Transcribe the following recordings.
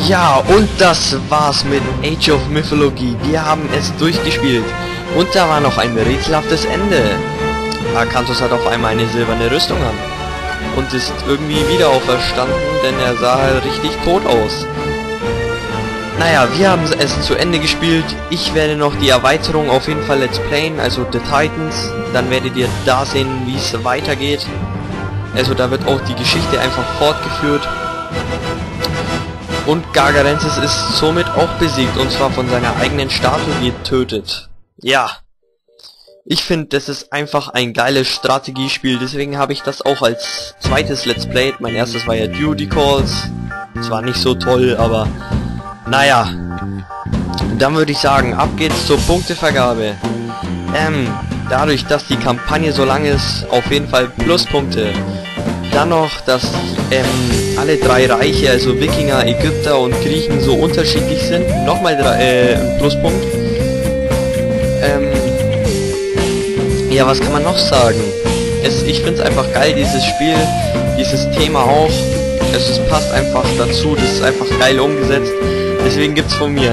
Ja, und das war's mit Age of Mythology. Wir haben es durchgespielt. Und da war noch ein rätselhaftes Ende. Akanthus hat auf einmal eine silberne Rüstung an. Und ist irgendwie wieder auferstanden, denn er sah richtig tot aus. Naja, wir haben es zu Ende gespielt. Ich werde noch die Erweiterung auf jeden Fall let's playen, also The Titans. Dann werdet ihr da sehen, wie es weitergeht. Also da wird auch die Geschichte einfach fortgeführt. Und Gargarensis ist somit auch besiegt, und zwar von seiner eigenen Statue getötet. Ja. Ich finde, das ist einfach ein geiles Strategiespiel, deswegen habe ich das auch als zweites Let's Play. Mein erstes war ja Duty Calls. Zwar nicht so toll, aber naja. Dann würde ich sagen, ab geht's zur Punktevergabe. Dadurch, dass die Kampagne so lang ist, auf jeden Fall Pluspunkte. Dann noch, dass alle drei Reiche, also Wikinger, Ägypter und Griechen, so unterschiedlich sind. Nochmal ein Pluspunkt. Ja, was kann man noch sagen? Ich finde es einfach geil, dieses Spiel, dieses Thema auch. Es passt einfach dazu, das ist einfach geil umgesetzt. Deswegen gibt's von mir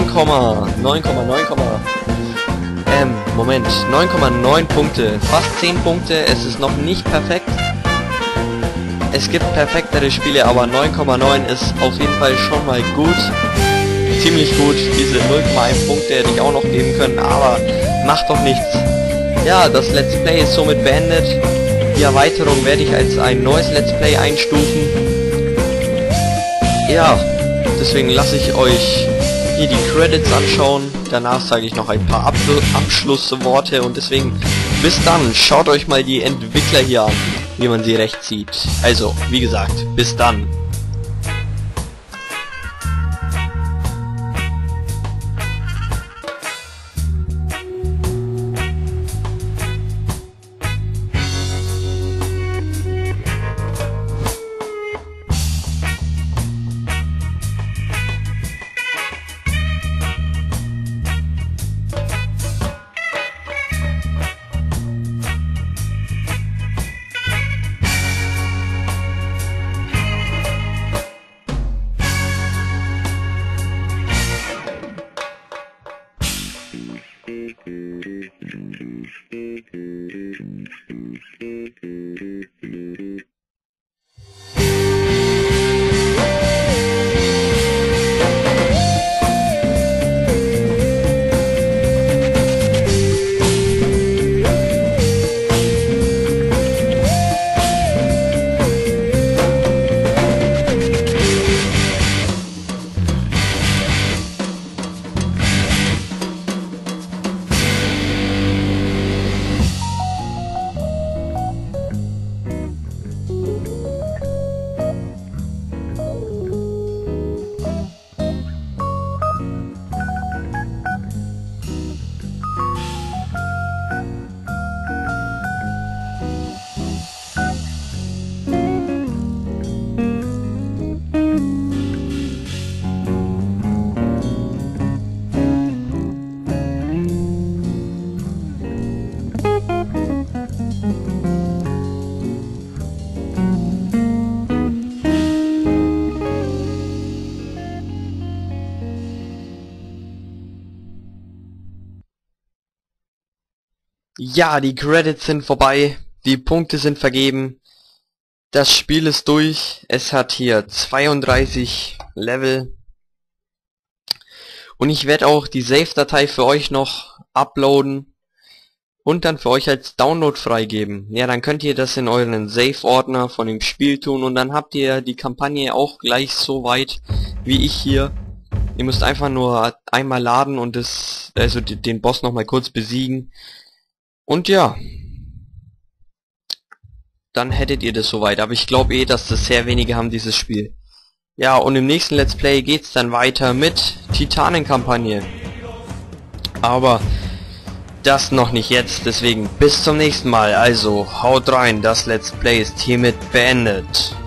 9,9 Punkte, fast 10 Punkte. Es ist noch nicht perfekt. Es gibt perfektere Spiele, aber 9,9 ist auf jeden Fall schon mal gut. Ziemlich gut. Diese 0,1 Punkte hätte ich auch noch geben können, aber macht doch nichts. Ja, das Let's Play ist somit beendet. Die Erweiterung werde ich als ein neues Let's Play einstufen. Ja, deswegen lasse ich euch hier die Credits anschauen. Danach sage ich noch ein paar Abschlussworte und deswegen bis dann. Schaut euch mal die Entwickler hier an, wie man sie recht sieht. Also, wie gesagt, bis dann. Ja, die Credits sind vorbei, die Punkte sind vergeben, das Spiel ist durch, es hat hier 32 Level und ich werde auch die Save-Datei für euch noch uploaden und dann für euch als Download freigeben. Ja, dann könnt ihr das in euren Save-Ordner von dem Spiel tun und dann habt ihr die Kampagne auch gleich so weit wie ich hier. Ihr müsst einfach nur einmal laden und den Boss nochmal kurz besiegen. Und ja, dann hättet ihr das soweit. Aber ich glaube dass das sehr wenige haben, dieses Spiel. Ja, und im nächsten Let's Play geht's dann weiter mit Titanen-Kampagne. Aber das noch nicht jetzt, deswegen bis zum nächsten Mal. Also, haut rein, das Let's Play ist hiermit beendet.